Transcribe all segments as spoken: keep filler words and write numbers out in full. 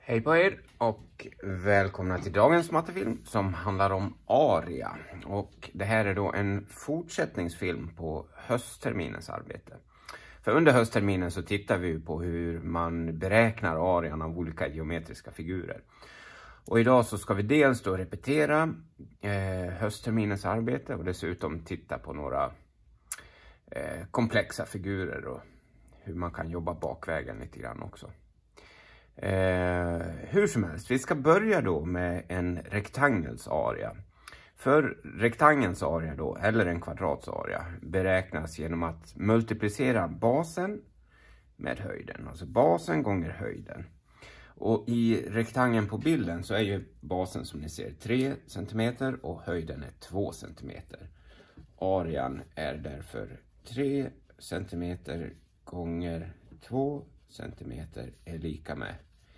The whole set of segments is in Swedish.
Hej på er och välkomna till dagens mattefilm som handlar om aria. Och det här är då en fortsättningsfilm på höstterminens arbete. För under höstterminen så tittar vi på hur man beräknar arian av olika geometriska figurer. Och idag så ska vi dels då repetera eh, höstterminens arbete och dessutom titta på några eh, komplexa figurer och hur man kan jobba bakvägen lite grann också. Eh, hur som helst, vi ska börja då med en rektangels aria. För rektangelns aria då, eller en kvadrats aria, beräknas genom att multiplicera basen med höjden. Alltså basen gånger höjden. Och i rektangeln på bilden så är ju basen som ni ser tre centimeter och höjden är två centimeter. Arian är därför tre centimeter gånger två centimeter är lika med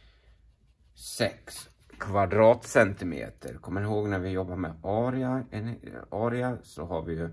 sex kvadratcentimeter. Kommer ni ihåg när vi jobbar med aria, en, aria så har vi ju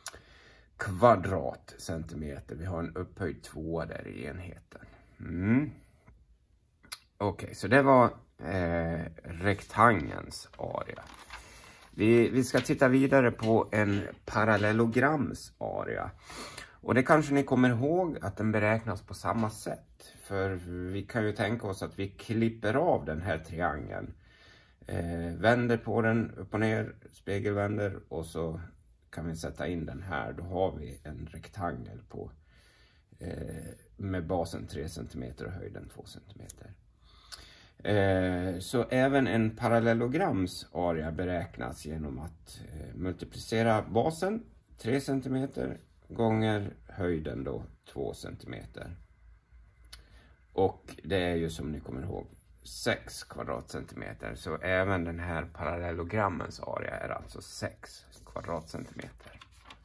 kvadratcentimeter. Vi har en upphöjd tvåa där i enheten. Mm. Okej, okay, så det var eh, rektangelns aria. Vi, vi ska titta vidare på en parallellograms aria. Och det kanske ni kommer ihåg att den beräknas på samma sätt. För vi kan ju tänka oss att vi klipper av den här triangeln. Eh, vänder på den upp och ner, spegelvänder och så kan vi sätta in den här. Då har vi en rektangel på eh, med basen tre centimeter och höjden två centimeter. Eh, så även en parallellograms aria beräknas genom att eh, multiplicera basen tre centimeter gånger höjden då två centimeter. Och det är ju som ni kommer ihåg sex kvadratcentimeter. Så även den här parallellogrammens aria är alltså sex kvadratcentimeter.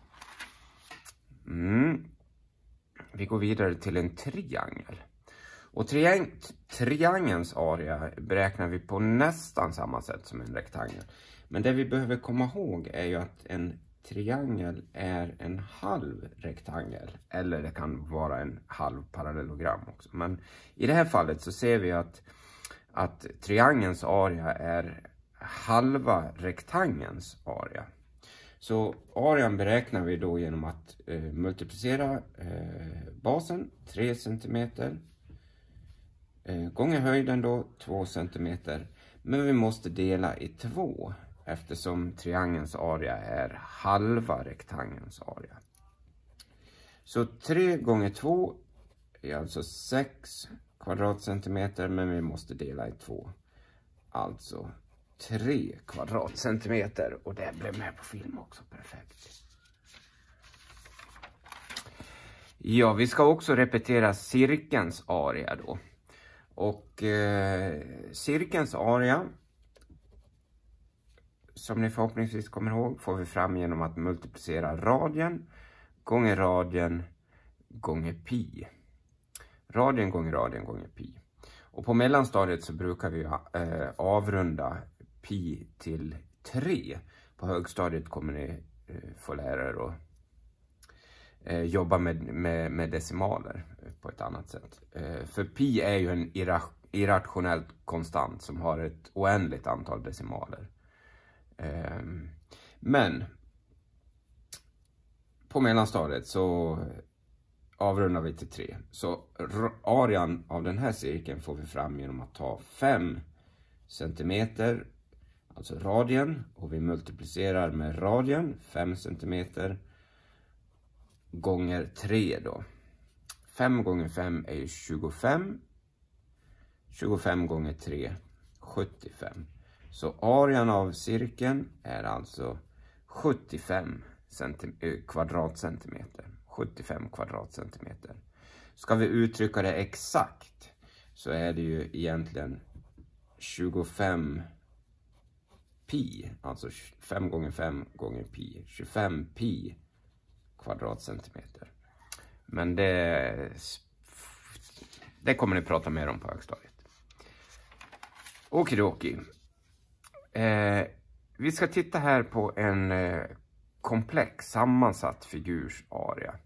Mm. Vi går vidare till en triangel. Och triang triangelns aria beräknar vi på nästan samma sätt som en rektangel. Men det vi behöver komma ihåg är ju att en triangel är en halv rektangel. Eller det kan vara en halv parallellogram också. Men i det här fallet så ser vi att, att triangelns aria är halva rektangelns aria. Så arian beräknar vi då genom att eh, multiplicera eh, basen tre centimeter. Eh, gånger höjden då två centimeter. Men vi måste dela i två. Eftersom triangelns aria är halva rektangelns aria. Så tre gånger två är alltså sex kvadratcentimeter. Men vi måste dela i två. Alltså tre kvadratcentimeter. Och det blev med på film också. Perfekt. Ja, vi ska också repetera cirkelns aria då. Och eh, cirkelns aria, som ni förhoppningsvis kommer ihåg, får vi fram genom att multiplicera radien gånger radien gånger pi. Radien gånger radien gånger pi. Och på mellanstadiet så brukar vi eh, avrunda pi till tre. På högstadiet kommer ni eh, få lära er att eh, jobba med, med, med decimaler på ett annat sätt. Eh, för pi är ju en irra irrationellt konstant som har ett oändligt antal decimaler. Men på mellanstadiet så avrundar vi till tre. Så arian av den här cirkeln får vi fram genom att ta fem centimeter, alltså radien, och vi multiplicerar med radien, fem centimeter gånger tre då. fem gånger fem är tjugofem. tjugofem gånger tre, sjuttiofem. Så arian av cirkeln är alltså sjuttiofem kvadratcentimeter. sjuttiofem kvadratcentimeter. Ska vi uttrycka det exakt så är det ju egentligen tjugofem pi. Alltså fem gånger fem gånger pi. tjugofem pi kvadratcentimeter. Men det, det kommer ni prata mer om på högstadiet. Okidoki. Eh, vi ska titta här på en eh, komplex sammansatt figurs aria.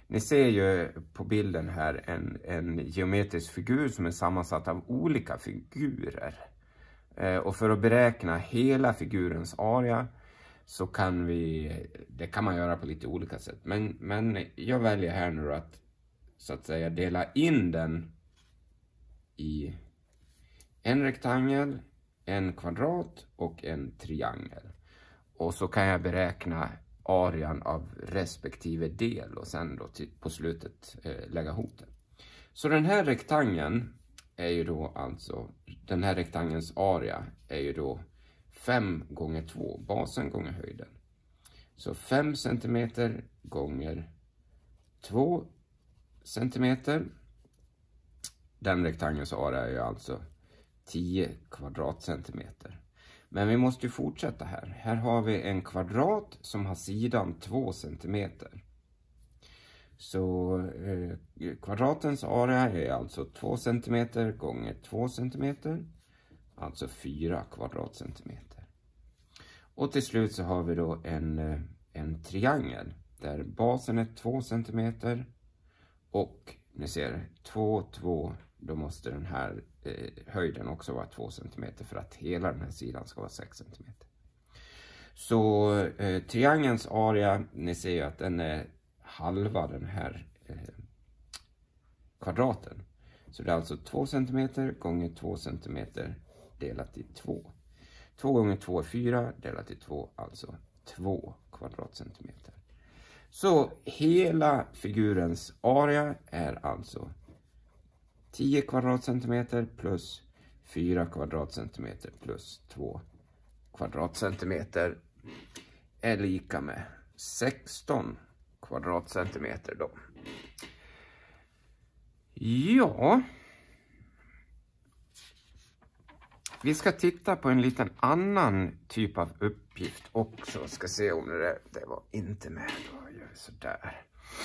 Ni ser ju på bilden här en, en geometrisk figur som är sammansatt av olika figurer. Eh, och för att beräkna hela figurens area så kan vi, det kan man göra på lite olika sätt. Men, men jag väljer här nu att så att säga dela in den i en rektangel, en kvadrat och en triangel. Och så kan jag beräkna arean av respektive del och sen då till, på slutet eh, lägga ihop det. Så den här rektangeln är ju då alltså, den här rektangelns area är ju då fem gånger två, basen gånger höjden. Så fem centimeter gånger två centimeter. Den rektangelns area är ju alltså tio kvadratcentimeter. Men vi måste ju fortsätta här. Här har vi en kvadrat som har sidan två centimeter. Så eh, kvadratens area är alltså två centimeter gånger två centimeter. Alltså fyra kvadratcentimeter. Och till slut så har vi då en, en triangel. Där basen är två centimeter. Och ni ser två, två. Då måste den här eh, höjden också vara två centimeter för att hela den här sidan ska vara sex centimeter. Så eh, triangelns area, ni ser ju att den är halva den här eh, kvadraten. Så det är alltså två centimeter gånger två centimeter delat i två. två gånger två är fyra, delat i två, alltså två kvadratcentimeter. Så hela figurens area är alltså tio kvadratcentimeter plus fyra kvadratcentimeter plus två kvadratcentimeter är lika med sexton kvadratcentimeter då. Ja. Vi ska titta på en liten annan typ av uppgift också. Ska se om det, det var inte med. Då gör vi sådär.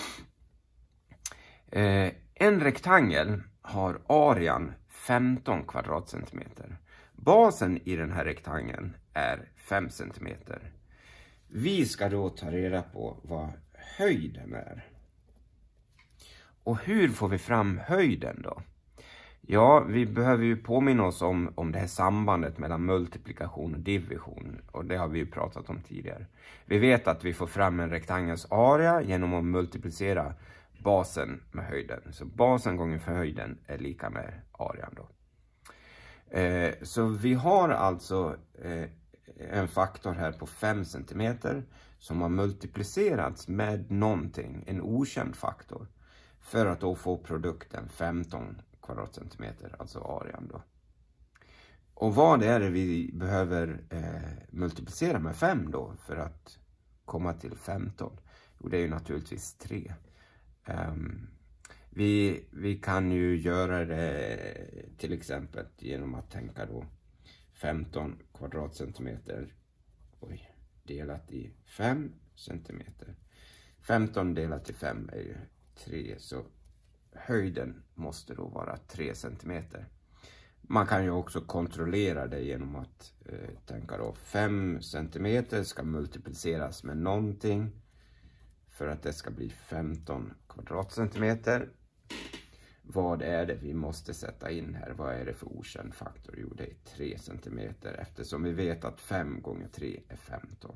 Eh, en rektangel har arean femton kvadratcentimeter. Basen i den här rektangeln är fem centimeter. Vi ska då ta reda på vad höjden är. Och hur får vi fram höjden då? Ja, vi behöver ju påminna oss om, om det här sambandet mellan multiplikation och division. Och det har vi ju pratat om tidigare. Vi vet att vi får fram en rektangels area genom att multiplicera basen med höjden. Så basen gånger för höjden är lika med arean då. Eh, så vi har alltså eh, en faktor här på fem centimeter som har multiplicerats med någonting, en okänd faktor. För att då få produkten femton kvadratcentimeter, alltså arean då. Och vad är det vi behöver eh, multiplicera med fem då för att komma till femton? Jo, det är ju naturligtvis tre. Um, vi, vi kan ju göra det till exempel genom att tänka då femton kvadratcentimeter oj, delat i fem centimeter. femton delat i fem är ju tre, så höjden måste då vara tre centimeter. Man kan ju också kontrollera det genom att eh, tänka då fem centimeter ska multipliceras med någonting för att det ska bli femton kvadratcentimeter. Vad är det vi måste sätta in här? Vad är det för okänd faktor? Jo, det är tre centimeter eftersom vi vet att fem gånger tre är femton.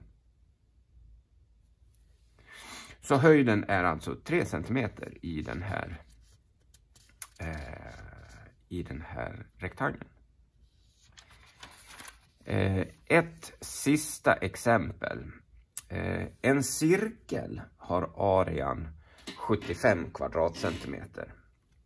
Så höjden är alltså tre centimeter i den här eh, i den här rektangeln. Eh, ett sista exempel. Eh, en cirkel har arean sjuttiofem kvadratcentimeter.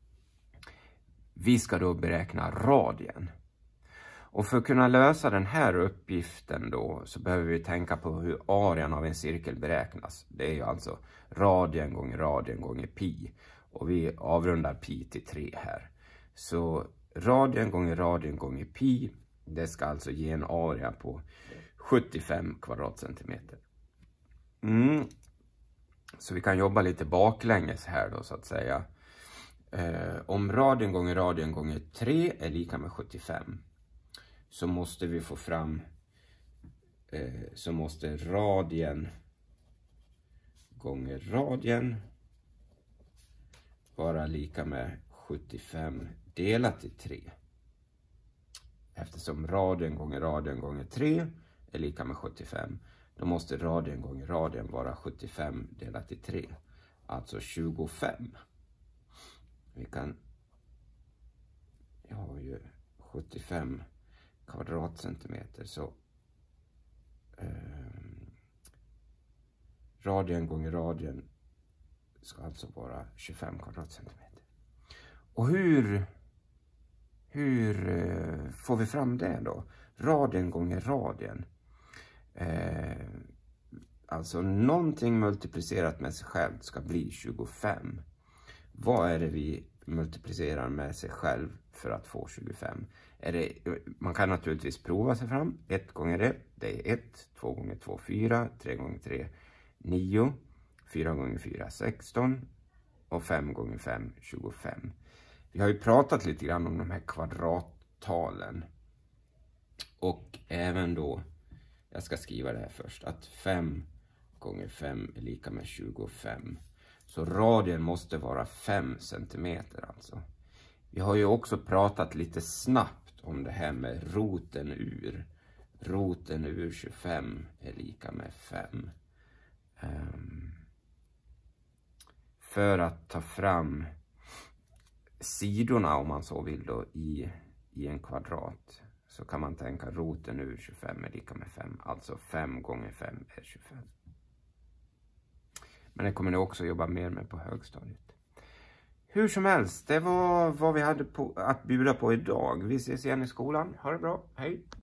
Vi ska då beräkna radien. Och för att kunna lösa den här uppgiften då så behöver vi tänka på hur arean av en cirkel beräknas. Det är ju alltså radien gånger radien gånger pi. Och vi avrundar pi till tre här. Så radien gånger radien gånger pi, det ska alltså ge en area på sjuttiofem kvadratcentimeter. Mm. Så vi kan jobba lite baklänges här då så att säga. Eh, om radien gånger radien gånger tre är lika med sjuttiofem. Så måste vi få fram, eh, så måste radien gånger radien vara lika med sjuttiofem delat i tre. Eftersom radien gånger radien gånger tre är lika med sjuttiofem. Då måste radien gånger radien vara sjuttiofem delat i tre. Alltså tjugofem. Vi kan... Jag har ju sjuttiofem kvadratcentimeter. Så... Eh, radien gånger radien ska alltså vara tjugofem kvadratcentimeter. Och hur... Hur eh, får vi fram det då? Radien gånger radien. Eh, alltså någonting multiplicerat med sig själv ska bli tjugofem. Vad är det vi multiplicerar med sig själv för att få tjugofem? Är det, man kan naturligtvis prova sig fram. ett gånger ett, det är ett. två gånger två, fyra. tre gånger tre, nio. fyra gånger fyra, sexton. Och fem gånger fem, tjugofem. Vi har ju pratat lite grann om de här kvadrattalen. Och även då, jag ska skriva det här först, att fem gånger fem är lika med tjugofem. Så radien måste vara fem centimeter alltså. Vi har ju också pratat lite snabbt om det här med roten ur. Roten ur tjugofem är lika med fem. Um, för att ta fram sidorna, om man så vill då, i, i en kvadrat, så kan man tänka roten ur tjugofem är lika med fem. Alltså fem gånger fem är tjugofem. Men det kommer ni också jobba mer med på högstadiet. Hur som helst, det var vad vi hade på, att bjuda på idag. Vi ses igen i skolan. Ha det bra. Hej!